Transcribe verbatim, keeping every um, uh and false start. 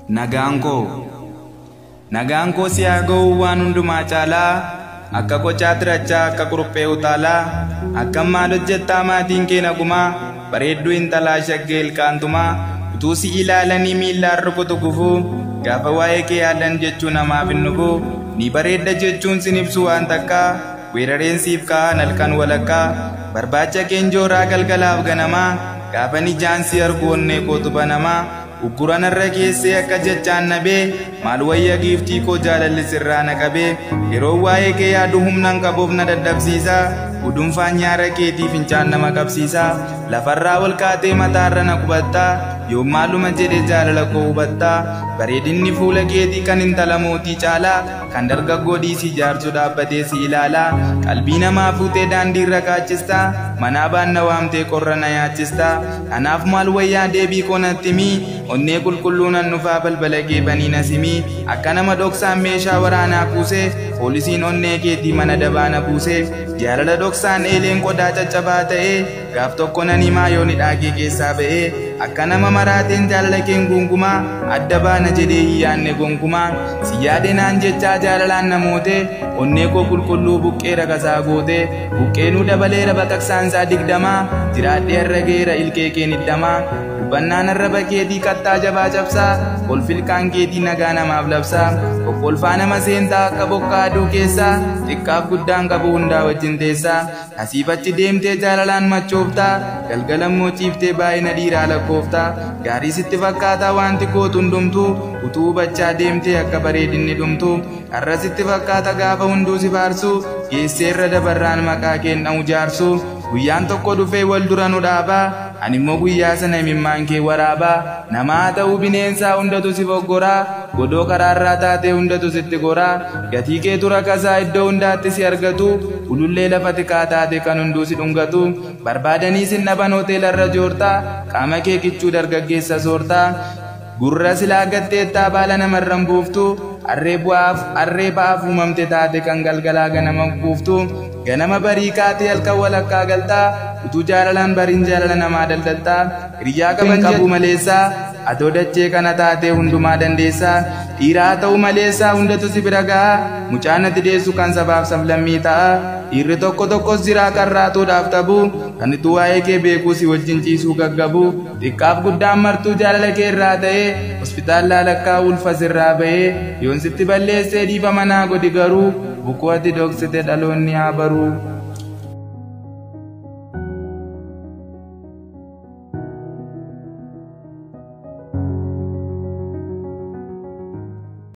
Nagaanko Nagaanko siyaagoo waan hundumaa caalaa akka qocaa tirachaa akka quruphee utaalaa akka maal hojjettaa maatiin kee nagumaa bareedduu intalaa shaggee ilkaantumaa utuu si ilaalanii miillaan rukutu gufuu gaafa waa'ee kee yaadan jechuu namaaf hin dhufuu ni bareedda jechuun sin ibsu waan takkaa weerareen siif ka'an halkan walakkaa barbaacha keenjooraa galgalaaf ganamaa gaafa ni jaansi argu onnee kootu banamaa Ukuran irra keessee akka jechaan nabee maal wayya giiftii koo jaalalli sirraa na qabee yeroo waa'ee kee yaadu humnaan qabuuf na dadhabsiisa udunfaan nyaara keetii fincaan nama qabsiisa lafarraa wal kaatee mataarra na qubattaa yoo maaluma jedhe jaalala koo hubattaa bareedinni fuula keetii kan intala mootii caalaa kan dargaggoo dhiisii jaarsu dhaabbatee si ilaalaa qalbii namaa fuutee daandiirra kaachistaa manaa baanna waamtee qorra na yaachistaa kanaaf maal wayyaa deebii koo natti himii onnee qulqulluun annufaa balbala kee banii nasimii akka nama dhoksaan meeshaa waraanaa kuusee poolisiin onnee keetii mana dabaana buusee jaalala dhoksaan eeleen qodaa caccabaa ta'ee gaaf tokko nan himaa yoo ni dhaagee keessaa ba'ee akka nama maraateen jaalala keen gungumaa adda baana jedhee hin yaanne gonkumaa si yaade naan jechaa jaalalaan namootee onnee koo qulqulluu buqqee ragasaa gootee buqqeenuu dabaleera baqaqsaan isaa digdamaa jiraadhee har'a geera ilkee keen iddamaa Bannaan arraba keetii kattaa jabaa cabsaa kolfilkaan keetii nagaa namaaf labsaa kokkolfaa nama seentaa akka bokkaa aduu keessaa xiqqaaf guddaan qabu hundaa wajjin teessaa asiif achi deemtee jaalalaan machooftaa galgalammoo ciiftee baay'ina dhiiraa lakkooftaa gaarii sitti fakkaataa wanti kootu hundumtuu utuu hubachaa deemtee akka bareedinni dhumtuu har'a sitti fakkaata gaafa hunduu si faarsuu geesseerra dabarraan maqaa keen dha'u jaarsuu guyyaan tokko dhufee wal dura nu dhaabaa ani immoo guyyaa sana imimmaan kee waraabaa namaa ta'uu bineensaa hundatu si foggoraa godoo karaarraa taatee hundatu sitti goraa gatii kee tura kasaa iddoo hundaatti si argatu ulullee lafa tikaa taate kan hunduu si dhungatu barbaadanii sin dhaban hoteelarra joortaa qaama kee kichuu dargaggeessa soortaa gurra silaa gatteettaa baala namarran buuftu arree bu'aaf arree ba'aaf uumamte taate kan galgalaa ganama buuftu ganama barii kaatee halkan walakkaa galtaa utuu jaalalaan bariin jaalala namaa daldaltaa hiriyaa qaban qabu maleessaa atoo dachee kana taatee hundumaa dandeessaa dhiiraa ta'uu maleessaa hundatu si bira ga'a mucaan ati deessu kan sabaaf sablammii ta'a dhiirri tokko tokkos jiraa kan raatuudhaaf tabu kan itti waa'ee kee beekuu si wajjin ciisuu gaggabu xiqqaaf guddaan martuu jaalala kee irraa ta'ee hospitaala lakkaa ulfa sirraa ba'ee yoon sitti balleessee dhiifa manaa godhi garuu bukkoo ati dhoksite dhaloonni haa baruu.